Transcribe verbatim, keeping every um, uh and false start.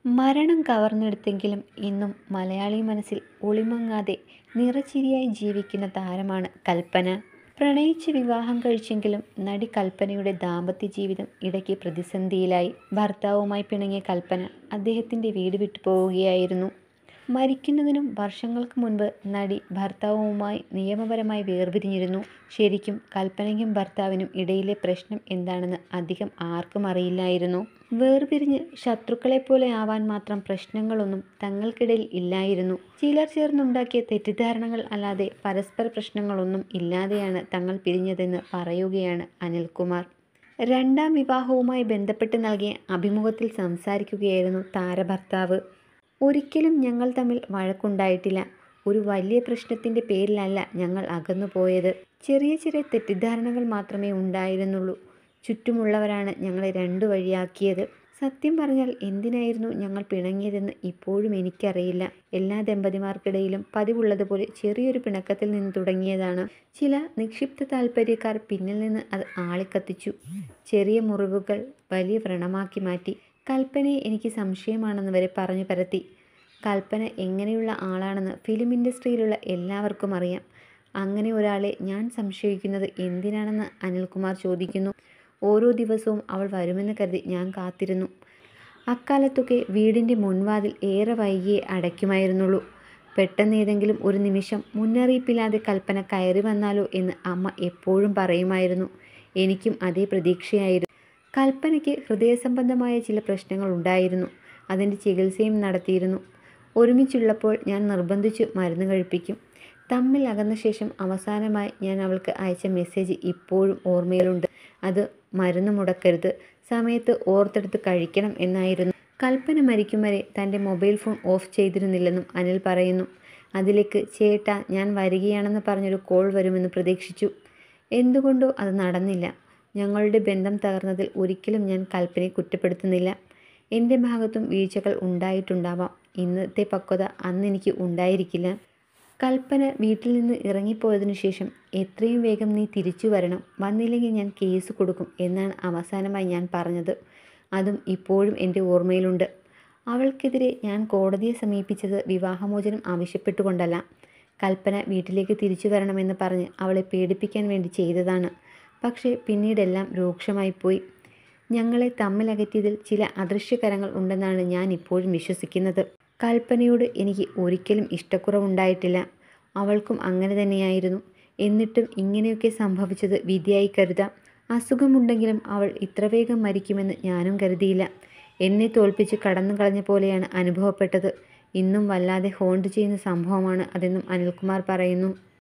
മരണം കവർന്നെടുത്തെങ്കിലും ഇന്നും മലയാളി മനസ്സിൽ ഒളിമങ്ങാതെ നിറച്ചിരിയായി ജീവിക്കുന്ന താരമാണ് കൽപ്പന. പ്രണയിച്ച് വിവാഹം കഴിച്ചെങ്കിലും നടി കൽപ്പനയുടെ ദാമ്പത്യ ജീവിതം ഇടയ്ക്ക് പ്രതിസന്ധിയിലായി. ഭർത്താവുമായി പിണങ്ങിയ കൽപ്പന അദ്ദേഹത്തിൻ്റെ വീട് വിട്ടു പോവുകയായിരുന്നു. മരിക്കുന്നതിനും വർഷങ്ങൾക്ക് മുൻപ് നടി ഭർത്താവുമായി നിയമപരമായി വേർപിരിഞ്ഞിരുന്നു. ശരിക്കും കൽപ്പനയ്ക്കും ഭർത്താവിനും ഇടയിലെ പ്രശ്നം എന്താണെന്ന് അധികം ആർക്കും അറിയില്ലായിരുന്നു. വേർപിരിഞ്ഞ് ശത്രുക്കളെപ്പോലെ ആവാൻ മാത്രം പ്രശ്നങ്ങളൊന്നും തങ്ങൾക്കിടയിൽ ഇല്ലായിരുന്നു. ചിലർ ചേർന്നുണ്ടാക്കിയ തെറ്റിദ്ധാരണകൾ അല്ലാതെ പരസ്പര പ്രശ്നങ്ങളൊന്നും ഇല്ലാതെയാണ് തങ്ങൾ പിരിഞ്ഞതെന്ന് പറയുകയാണ് അനിൽകുമാർ. രണ്ടാം വിവാഹവുമായി ബന്ധപ്പെട്ട് നൽകിയ അഭിമുഖത്തിൽ സംസാരിക്കുകയായിരുന്നു താരഭർത്താവ്. ഒരിക്കലും ഞങ്ങൾ തമ്മിൽ വഴക്കുണ്ടായിട്ടില്ല. ഒരു വലിയ പ്രശ്നത്തിൻ്റെ പേരിലല്ല ഞങ്ങൾ അകന്നുപോയത്. ചെറിയ ചെറിയ തെറ്റിദ്ധാരണകൾ മാത്രമേ ഉണ്ടായിരുന്നുള്ളൂ. ചുറ്റുമുള്ളവരാണ് ഞങ്ങളെ രണ്ടു വഴിയാക്കിയത്. സത്യം പറഞ്ഞാൽ എന്തിനായിരുന്നു ഞങ്ങൾ പിണങ്ങിയതെന്ന് ഇപ്പോഴും എനിക്കറിയില്ല. എല്ലാ ദമ്പതിമാർക്കിടയിലും പതിവുള്ളതുപോലെ ചെറിയൊരു പിണക്കത്തിൽ നിന്ന് തുടങ്ങിയതാണ്. ചില നിക്ഷിപ്ത താൽപ്പര്യക്കാർ പിന്നിൽ നിന്ന് അത് ആളിക്കത്തിച്ചു. ചെറിയ മുറിവുകൾ വലിയ വ്രണമാക്കി മാറ്റി. കൽപ്പനയെ എനിക്ക് സംശയമാണെന്ന് വരെ പറഞ്ഞു പരത്തി. കൽപ്പന എങ്ങനെയുള്ള ആളാണെന്ന് ഫിലിം ഇൻഡസ്ട്രിയിലുള്ള എല്ലാവർക്കും അറിയാം. അങ്ങനെ ഒരാളെ ഞാൻ സംശയിക്കുന്നത് എന്തിനാണെന്ന് അനിൽകുമാർ ചോദിക്കുന്നു. ഓരോ ദിവസവും അവൾ വരുമെന്ന് കരുതി ഞാൻ കാത്തിരുന്നു. അക്കാലത്തൊക്കെ വീടിൻ്റെ മുൻവാതിൽ ഏറെ വൈകിയേ അടയ്ക്കുമായിരുന്നുള്ളൂ. പെട്ടെന്ന് ഏതെങ്കിലും ഒരു നിമിഷം മുന്നറിയിപ്പില്ലാതെ കൽപ്പന കയറി വന്നാലോ എന്ന് അമ്മ എപ്പോഴും പറയുമായിരുന്നു. എനിക്കും അതേ പ്രതീക്ഷയായിരുന്നു. കൽപ്പനയ്ക്ക് ഹൃദയസംബന്ധമായ ചില പ്രശ്നങ്ങൾ ഉണ്ടായിരുന്നു. അതിൻ്റെ ചികിത്സയും നടത്തിയിരുന്നു. ഒരുമിച്ചുള്ളപ്പോൾ ഞാൻ നിർബന്ധിച്ചു മരുന്ന് കഴിപ്പിക്കും. തമ്മിൽ അകന്ന ശേഷം അവസാനമായി ഞാൻ അവൾക്ക് അയച്ച മെസ്സേജ് ഇപ്പോഴും ഓർമ്മയിലുണ്ട്. അത് മരുന്ന് മുടക്കരുത്, സമയത്ത് ഓർത്തെടുത്ത് കഴിക്കണം എന്നായിരുന്നു. കൽപ്പന മരിക്കും വരെ തൻ്റെ മൊബൈൽ ഫോൺ ഓഫ് ചെയ്തിരുന്നില്ലെന്നും അനിൽ പറയുന്നു. അതിലേക്ക് ചേട്ടാ ഞാൻ വരികയാണെന്ന് പറഞ്ഞൊരു കോൾ വരുമെന്ന് പ്രതീക്ഷിച്ചു. എന്തുകൊണ്ടോ അത് നടന്നില്ല. ഞങ്ങളുടെ ബന്ധം തകർന്നതിൽ ഒരിക്കലും ഞാൻ കൽപ്പനയെ കുറ്റപ്പെടുത്തുന്നില്ല. എൻ്റെ ഭാഗത്തും വീഴ്ചകൾ ഉണ്ടായിട്ടുണ്ടാവാം. ഇന്നത്തെ പക്വത അന്നെനിക്ക് ഉണ്ടായിരിക്കില്ല. കൽപ്പന വീട്ടിൽ നിന്ന് ഇറങ്ങിപ്പോയതിനു ശേഷം എത്രയും വേഗം നീ തിരിച്ചു വരണം, വന്നില്ലെങ്കിൽ ഞാൻ കേസ് കൊടുക്കും എന്നാണ് അവസാനമായി ഞാൻ പറഞ്ഞത്. അതും ഇപ്പോഴും എൻ്റെ ഓർമ്മയിലുണ്ട്. അവൾക്കെതിരെ ഞാൻ കോടതിയെ സമീപിച്ചത് വിവാഹമോചനം ആവശ്യപ്പെട്ടുകൊണ്ടല്ല. കൽപ്പന വീട്ടിലേക്ക് തിരിച്ചു വരണമെന്ന് പറഞ്ഞ് അവളെ പേടിപ്പിക്കാൻ വേണ്ടി ചെയ്തതാണ്. പക്ഷേ പിന്നീടെല്ലാം രൂക്ഷമായിപ്പോയി. ഞങ്ങളെ തമ്മിലകറ്റിയതിൽ ചില അദൃശ്യകരങ്ങൾ ഉണ്ടെന്നാണ് ഞാൻ ഇപ്പോഴും വിശ്വസിക്കുന്നത്. കൽപ്പനയോട് എനിക്ക് ഒരിക്കലും ഇഷ്ടക്കുറവുണ്ടായിട്ടില്ല. അവൾക്കും അങ്ങനെ തന്നെയായിരുന്നു. എന്നിട്ടും ഇങ്ങനെയൊക്കെ സംഭവിച്ചത് വിധിയായി കരുതാം. അസുഖമുണ്ടെങ്കിലും അവൾ ഇത്ര വേഗം മരിക്കുമെന്ന് ഞാനും കരുതിയില്ല. എന്നെ തോൽപ്പിച്ച് കടന്നു കളഞ്ഞ പോലെയാണ് അനുഭവപ്പെട്ടത്. ഇന്നും വല്ലാതെ ഹോണ്ട് ചെയ്യുന്ന സംഭവമാണ് അതെന്നും അനിൽകുമാർ പറയുന്നു.